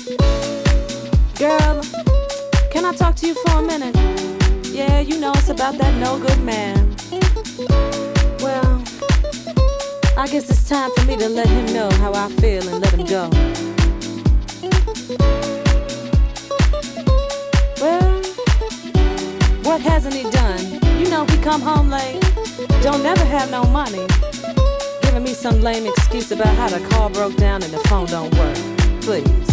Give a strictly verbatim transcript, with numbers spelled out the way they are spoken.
Girl, can I talk to you for a minute? Yeah, you know it's about that no good man. Well, I guess it's time for me to let him know how I feel and let him go. Well, what hasn't he done? You know he come home late, don't never have no money, giving me some lame excuse about how the car broke down and the phone don't work. Please.